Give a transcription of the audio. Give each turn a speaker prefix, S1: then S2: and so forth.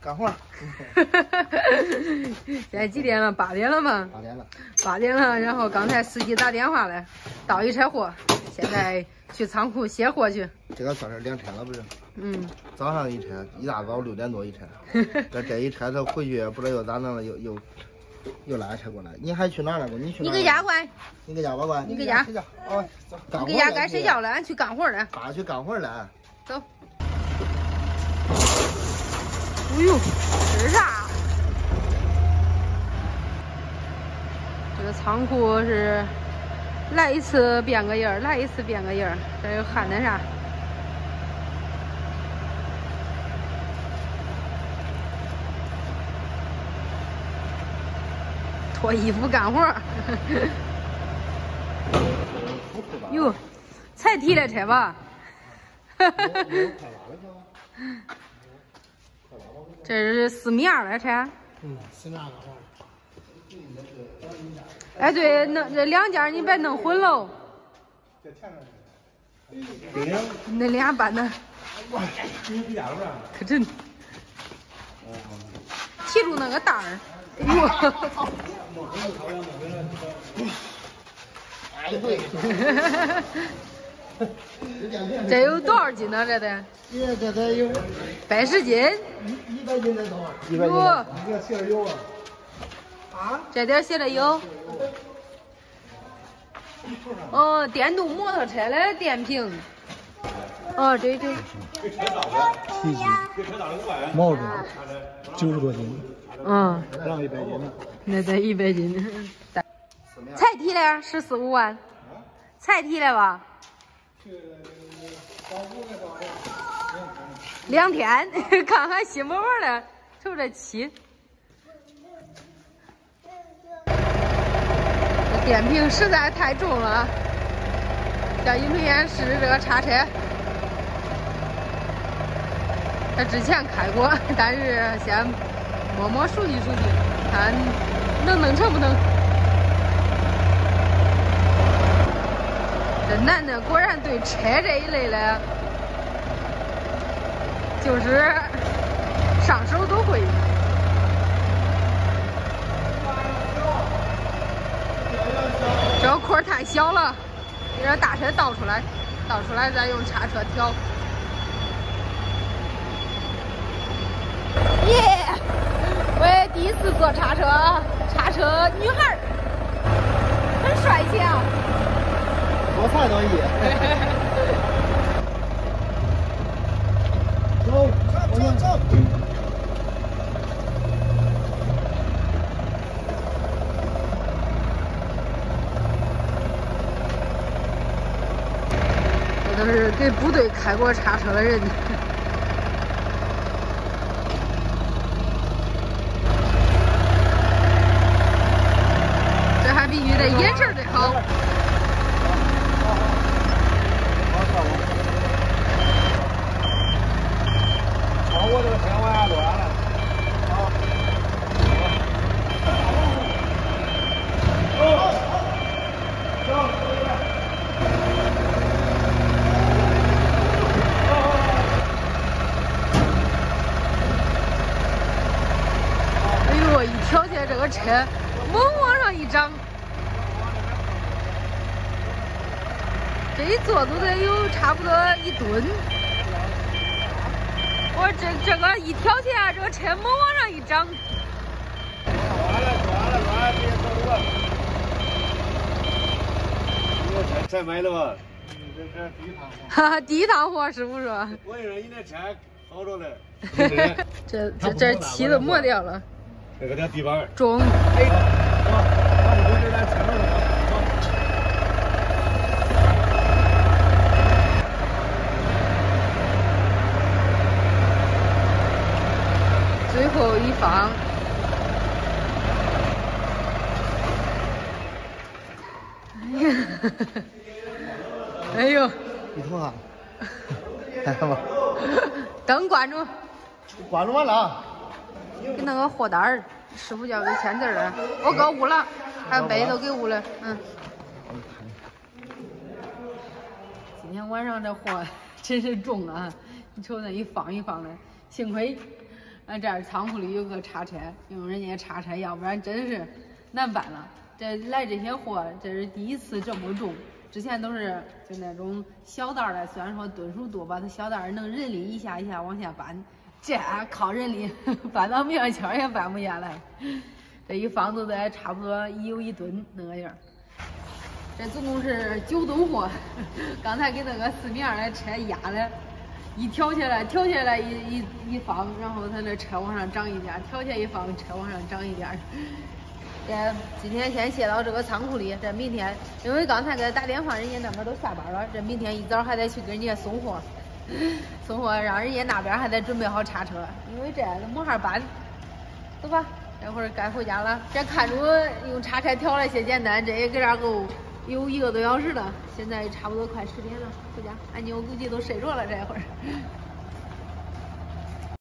S1: 干活。
S2: 现在几点了？8点了吗
S1: 8点了。
S2: 8点了，然后刚才司机打电话来，倒一车货，现在去仓库卸货去。
S1: 这个算是2车了，不是？
S2: 嗯。
S1: 早上一车，一大早6点多一车。这一车他回去不知道又咋弄了，又拉车过来。你还去哪儿了？你去哪儿？
S2: 你搁家乖。
S1: 你搁家吧乖。
S2: 你搁家。
S1: 哦，
S2: 你搁家该睡觉了，俺去干活了。
S1: 爸去干活了。
S2: 走。哎呦，吃啥？这个仓库是来一次变个样，来一次变个样。这又喊的啥？脱衣服干活。哟，才提了车吧？这是4.2米的车。
S3: 4.2个。
S2: 哎，对，弄这2件你别弄混喽。那俩搬的。可真。提住那个袋儿。哎呦。这有多少斤呢？这得？
S3: 这得有
S2: 80斤。
S3: 100斤得多。
S2: 哟。
S3: 你这写的有啊？啊？
S2: 这点写的有。哦，电动摩托车的电瓶。哦，对。
S3: 7斤。毛重90多斤。
S2: 嗯。
S3: 让100斤呢。
S2: 那得100斤。才提的14、15万。才提的吧？2天，看还新不玩的，瞅这漆。这电瓶实在太重了，叫尹培元试试这个叉车。他之前开过，但是先摸摸熟悉熟悉，看能弄成不能。这男的果然对车这一类的，就是上手都会。这个块太小了，得让大车倒出来再用叉车挑。耶！我也第一次坐叉车，叉车女孩很帅气啊。
S1: 多才多艺。走。
S2: 这都是给部队开过叉车的人。这还必须得眼神得好。
S3: 我这个车往下乱了。
S2: 哎呦，一挑起来这个车猛往上一涨，这一坐都得有差不多1吨。我这个一挑起来，这个车猛往上一涨。
S3: 乱，别走了。这车买了吧？这是第一趟货。
S2: 哈哈，第一趟货，师傅说。
S3: 我以为你那车好着嘞。
S2: 这漆都磨掉了。
S3: 这个叫地板。
S2: 重。
S3: 哎，咱们这来车了。
S2: 最后一放。哎呀，哎呦，
S1: 你头啊，看看吧，
S2: 灯关住，
S1: 关住完了啊。
S2: 给那个货单儿，师傅叫给签字了，我搁屋了，还有杯都给屋了，嗯。今天晚上这货真是重啊！你瞅那一放一放的，幸亏俺这儿仓库里有个叉车，用人家叉车，要不然真是难办了。这来这些货，这是第一次这么重，之前都是就那种小袋的，虽然说吨数多吧，它小袋能人力一下一下往下搬，这靠人力搬到棉花圈也搬不下来。这一放都得差不多有1吨那个样。这总共是9吨货，刚才给那个4米2的车压的，一挑起来一放，然后它那车往上涨一点，挑起来一放，车往上涨一点。这今天先卸到这个仓库里，这明天因为刚才给他打电话，人家那边都下班了，这明天一早还得去给人家送货，让人家那边还得准备好叉车，因为这没法搬。走吧，这会儿该回家了。这看着用叉车挑了些简单，这也给这儿够有1个多小时了，现在差不多快10点了，回家。俺妞估计都睡着了这会儿。